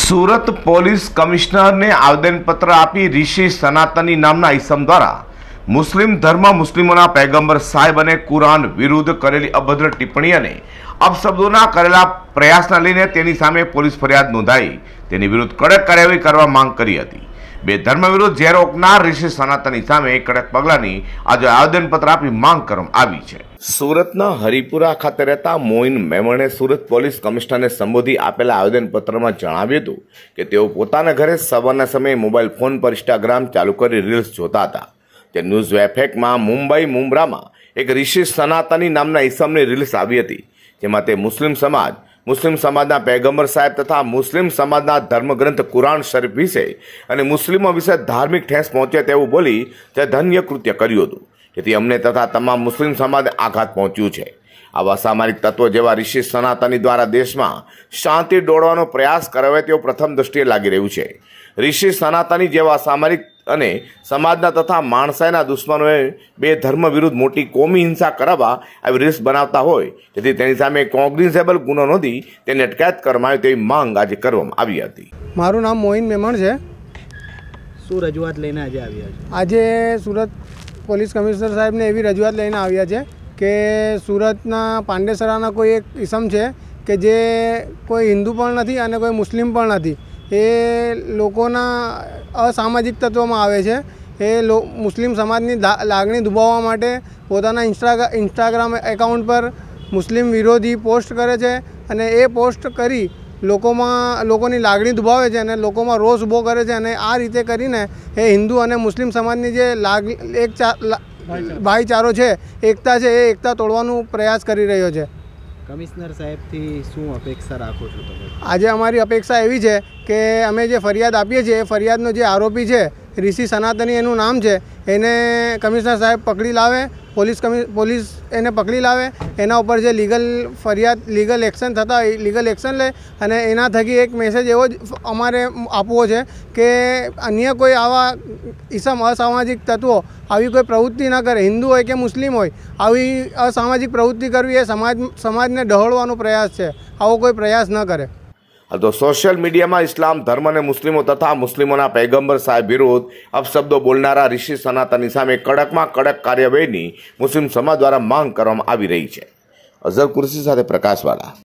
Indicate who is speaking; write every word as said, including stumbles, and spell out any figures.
Speaker 1: Surat police કમિશનરને આવેદનપત્ર આપી ઋષિ સનાતની નામના ઈસમ દ્વારા મુસ્લિમ ધર્મ મુસ્લિમોના પૈગંબર સાહેબ અને કુરાન વિરુદ્ધ કરેલી અભદ્ર ટિપ્પણી અને અપશબ્દોના કરેલા પ્રયાસને લઈને તેની સામે પોલીસ ફરિયાદ નોંધાઈ તેની વિરુદ્ધ કડક કાર્યવાહી કરવા માંગ કરી હતી। બે ધર્મ વિરુદ્ધ ઝેર ઓકનાર ઋષિ સનાતની સામે કડક પગલાની આજે આવેદનપત્ર આપી માંગ કરવામાં આવી છે। સુરતના હરિપુરા ખાતે રહેતા મોઇન મેમણે સુરત પોલીસ કમિશનરને સંબોધી આપેલા આવેદનપત્રમાં જણાવ્યું હતું કે તેઓ પોતાના ઘરે સવારના સમયે મોબાઈલ ફોન પર ઇન્સ્ટાગ્રામ ચાલુ કરી રીલ્સ જોતા હતા। તે ન્યૂઝ વેફેકમાં મુંબઈ મુંબ્રામાં એક ઋષિ સનાતની નામના ઈસમની રીલ્સ આવી હતી, જેમાં તે મુસ્લિમ સમાજ મુસ્લિમ સમાજના પૈગંબર સાહેબ તથા મુસ્લિમ સમાજના ધર્મગ્રંથ કુરાન શરીફ વિશે અને મુસ્લિમો વિશે ધાર્મિક ઠેસ પહોંચે તેવું બોલી તે ધન્ય કૃત્ય કર્યું હતું, જેથી અમને તથા તમામ મુસ્લિમ સમાજને આઘાત પહોંચ્યું છે। આવા સામાજિક તત્વો જેવા ઋષિ સનાતની દ્વારા દેશમાં શાંતિ દોડવાનો પ્રયાસ કરાવે તેવું પ્રથમ દ્રષ્ટિએ લાગી રહ્યું છે। ઋષિ સનાતની જેવા સામાજિક અને સમાજના તથા માણસાઈના દુશ્મનોએ બે ધર્મ વિરુદ્ધ મોટી કોમી હિંસા કરાવવા આવી રીલ્સ બનાવતા હોય, જેથી તેની સામે કોગ્નિઝેબલ ગુનો નોંધી તેની અટકાયત કરવામાં આવે તેવી માંગ આજે કરવામાં આવી હતી।
Speaker 2: મારું નામ મોઇન મેમણ છે।
Speaker 3: શું રજૂઆત લઈને આજે આવ્યા છો?
Speaker 2: આજે સુરત પોલીસ કમિશનર સાહેબને એવી રજૂઆત લઈને આવ્યા છે કે સુરતના પાંડેસરાના કોઈ એક ઈસમ છે કે જે કોઈ હિન્દુ પણ નથી અને કોઈ મુસ્લિમ પણ નથી, એ લોકોના અસામાજિક તત્વોમાં આવે છે। એ લો મુસ્લિમ સમાજની લાગણી દુભાવવા માટે પોતાના ઇન્સ્ટા ઇન્સ્ટાગ્રામ એકાઉન્ટ પર મુસ્લિમ વિરોધી પોસ્ટ કરે છે અને એ પોસ્ટ કરી લોકોમાં લોકોની લાગણી દુભાવે છે અને લોકોમાં રોષ ઊભો કરે છે અને આ રીતે કરીને એ હિન્દુ અને મુસ્લિમ સમાજની જે લાગ એક ભાઈચારો છે, એકતા છે, એ એકતા તોડવાનો પ્રયાસ કરી રહ્યો છે।
Speaker 3: કમિશનર સાહેબથી શું અપેક્ષા રાખો છો તમે?
Speaker 2: આજે અમારી અપેક્ષા એવી છે કે અમે જે ફરિયાદ આપીએ છીએ એ ફરિયાદનો જે આરોપી છે ઋષિ સનાતની એનું નામ છે, એને કમિશનર સાહેબ પકડી લાવે, પોલીસ કમિ પોલીસ એને પકડી લાવે, એના ઉપર જે લીગલ ફરિયાદ લીગલ એક્શન થતા હોય લીગલ એક્શન લે અને એના થકી એક મેસેજ એવો જ અમારે આપવો છે કે અન્ય કોઈ આવા ઈસમ અસામાજિક તત્વો આવી કોઈ પ્રવૃત્તિ ન કરે, હિન્દુ હોય કે મુસ્લિમ હોય, આવી અસામાજિક પ્રવૃત્તિ કરવી એ સમાજ સમાજને ડહોળવાનો પ્રયાસ છે, આવો કોઈ પ્રયાસ ન કરે।
Speaker 1: તો સોશિયલ મીડિયામાં ઇસ્લામ ધર્મ અને મુસ્લિમો તથા મુસ્લિમોના પૈગંબર સાહેબ વિરુદ્ધ અપશબ્દો બોલનારા ઋષિ સનાતની સામે કડકમાં કડક કાર્યવાહીની મુસ્લિમ સમાજ દ્વારા માંગ કરવામાં આવી રહી છે। અઝર કુર્સી સાથે પ્રકાશવાળા।